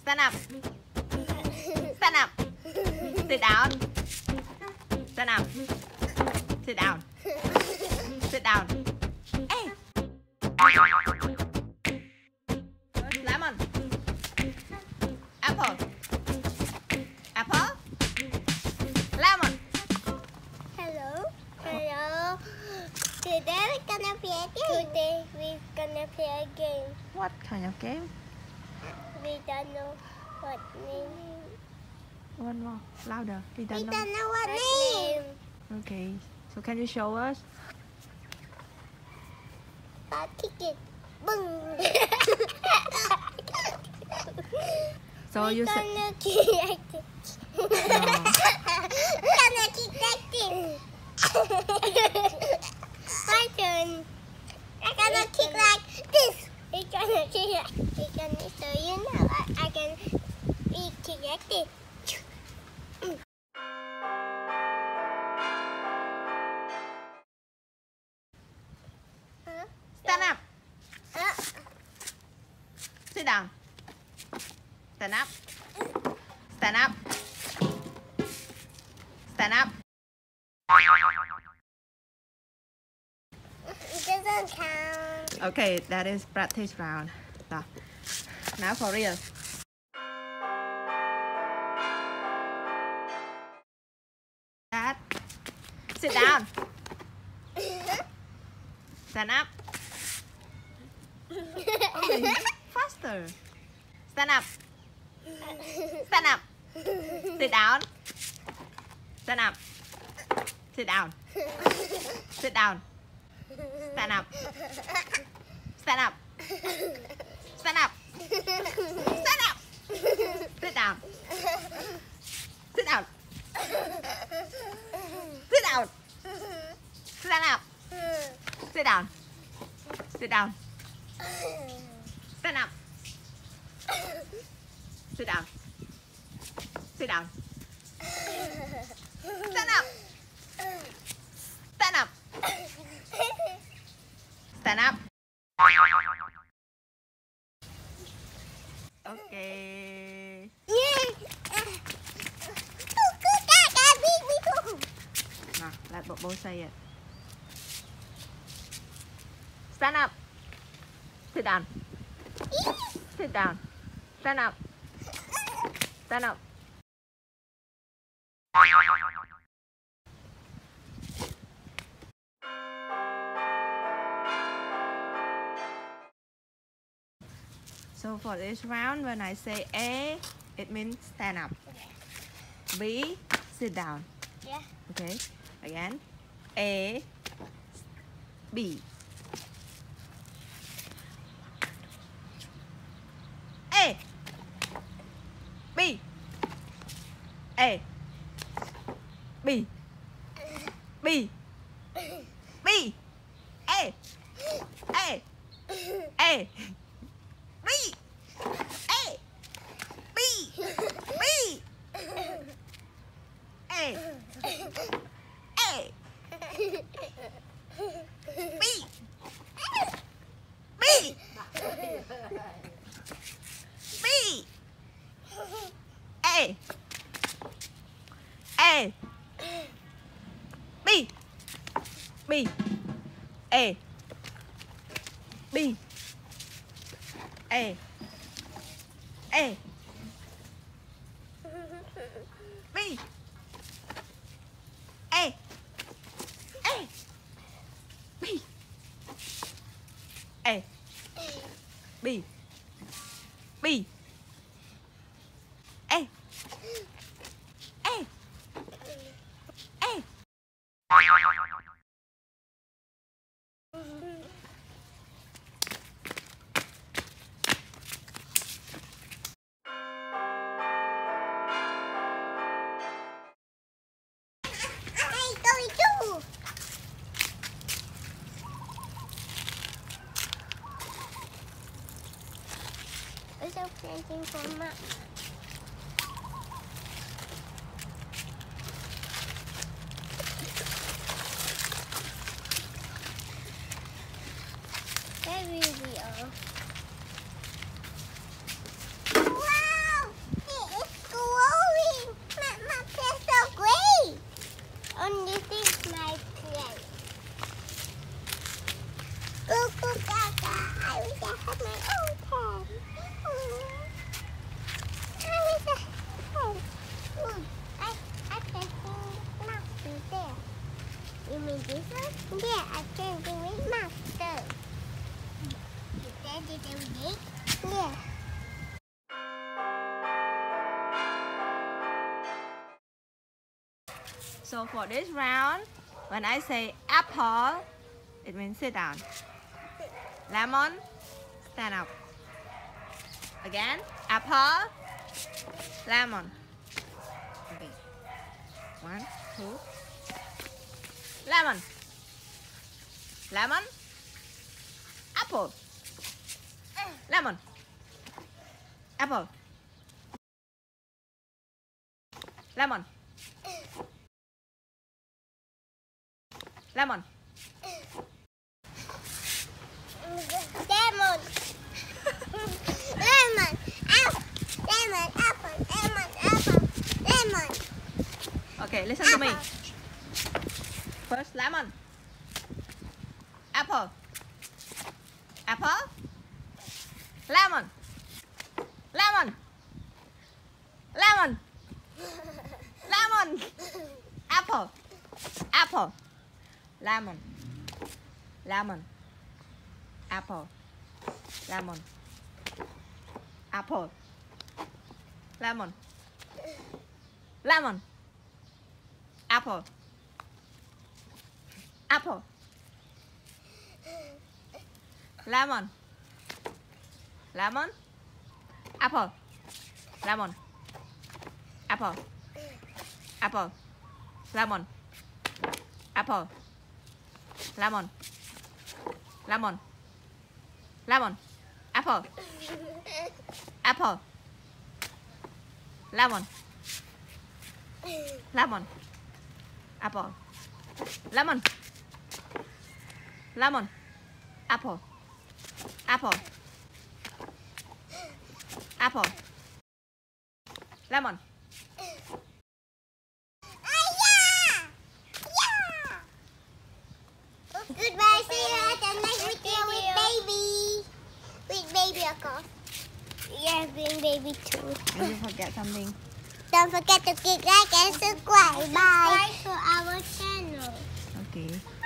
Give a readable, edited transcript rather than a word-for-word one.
Stand up. Stand up. Sit down. Stand up. Sit down. Sit down. Hey. Lemon. Apple. Apple. Lemon. Hello. Hello. Today we're gonna play a game. Today we're gonna play a game. What kind of game? We don't know what name. One more. Louder. We We don't know. don't know what name. Okay. So can you show us? Kick it. Boom. So you say. Gonna kick like this. Gonna kick like this. My turn. I'm gonna kick like this. We're gonna kick like. We're gonna show you now. I can kick like this. Stand up. Sit down. Stand up. Stand up. Stand up. It doesn't count. Okay, that is practice round. Now for real. That. Sit down. Stand up. Okay, faster. Stand up. Stand up. Sit down. Stand up. Sit down. Sit down. Stand up. Stand up. Stand up. Stand up. Sit down. Sit down. Sit down. Stand up. Sit down. Sit down. Stand up. Sit down. Sit down. Stand up. Stand up. Stand up. Okay. Now, let Bobo say it. Stand up. Sit down. Sit down. Stand up. Stand up. So for this round, when I say A, it means stand up. B, sit down. Yeah. Okay. Again. A, B. A, B. A, B. B. B. A. A. A. B. A. B. B. A. A. B. B. B. A. A. B. B. A. B. A. A. B. A. A. B. A. B. B. A. A. A. It's a painting for Max. There we are. Wow! changing with master. Is that the way? Yeah. So for this round, when I say apple, it means sit down. Lemon, stand up. Again, apple, lemon. Okay. 1, 2. Lemon. Lemon. Apple. Lemon. Apple. Lemon. Lemon. Lemon. Lemon. Apple. Lemon. Apple. Lemon. Apple. Lemon. Okay, listen to me. First, lemon. Apple. Apple. Lemon. Lemon. Lemon. Lemon. Apple. Apple. Lemon. Lemon. Apple. Lemon. Apple. Lemon. Lemon. Apple. Apple. Lemon. Lemon. Apple. Lemon. Apple. Apple. Lemon. Apple. Lemon. Lemon. Lemon. Apple. Apple. Lemon. Lemon. Apple. Lemon. Lemon. Apple. Apple. Apple. Lemon. Goodbye, see you at the next video with baby. With baby, of course. Yeah, bring baby too. Did you forget something? Don't forget to click like and subscribe. Bye. Subscribe to our channel. Okay.